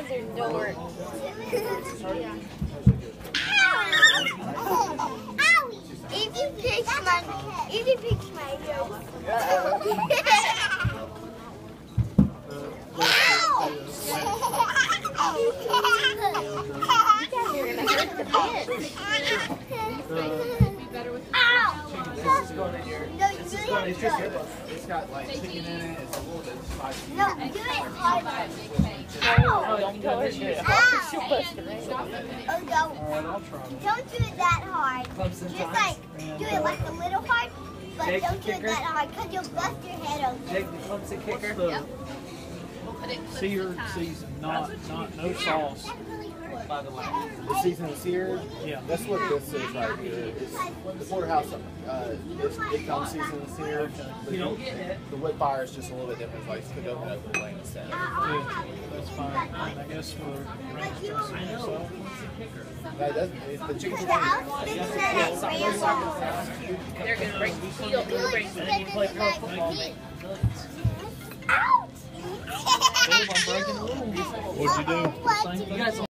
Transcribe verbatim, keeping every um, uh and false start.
guys are dorks. If you pick my, if you pick my nose. It's just it's got like chicken in it. It's a little bit spicy. No, do it hard. Oh, don't go in there. Oh, don't. Don't do it that hard. Just like, do it like a little hard, but don't do it that hard because you'll bust your head open. Jake the clumsy kicker. Yep. Seared season, not not no sauce. By the way. The seasoned seared. Yeah. That's what this is right here. It's, the porterhouse, uh, it's, it comes seasoned seared. But You don't get it. The wood fire is just a little bit different. It's like it's cooked over the flame instead. Yeah, that's fine. And I guess for ranch dressing or so. That doesn't. It's the chicken. The outfits that I They're going to break the heel. They're break the ran. you play pro football. Ouch! I'm breaking the rules. What'd you do? Same You guys